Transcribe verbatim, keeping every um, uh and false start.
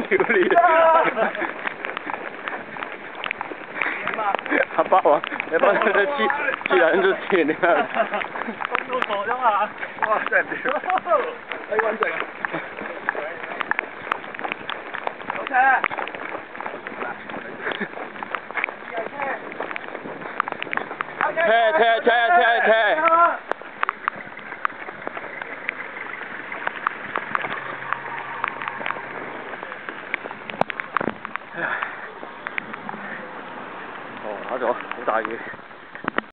屌你！阿伯話：你幫佢黐黐人咗線啊！ 咁都傻咗嘛？ 哇！真係屌！你穩陣。老車。 車車車車車。哦，打咗，好大雨。